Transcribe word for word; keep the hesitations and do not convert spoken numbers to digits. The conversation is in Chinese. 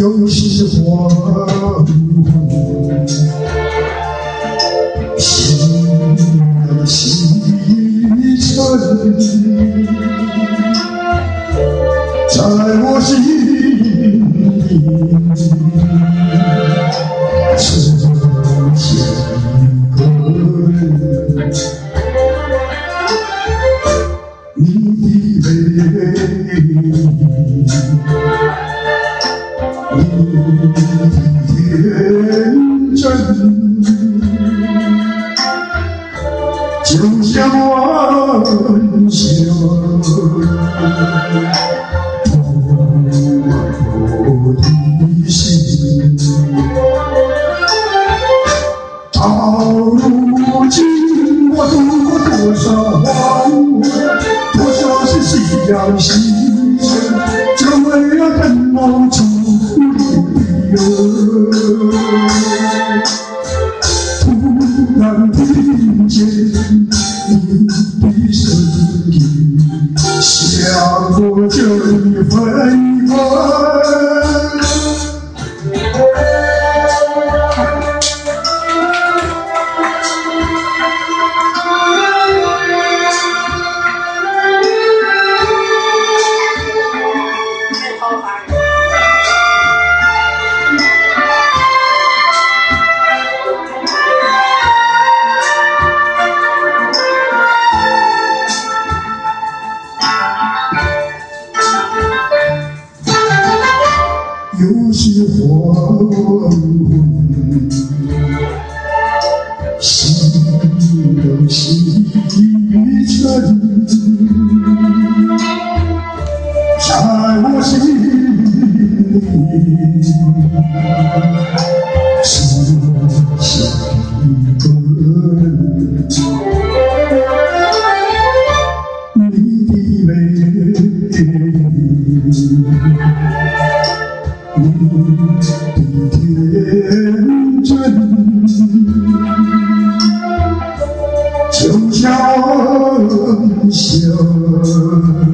又是黄昏，心的西沉，在我心里出现一个人，你的美丽。 天真，就像晚霞，我的心。到如今，我度过多少黄昏，多少是夕阳西沉，只为了看到出。 突然听见你的声音，像过这一分一分。又是黄昏，心有西沉，在我心里出现一个人，你的美丽。 你的天真，就像晚霞。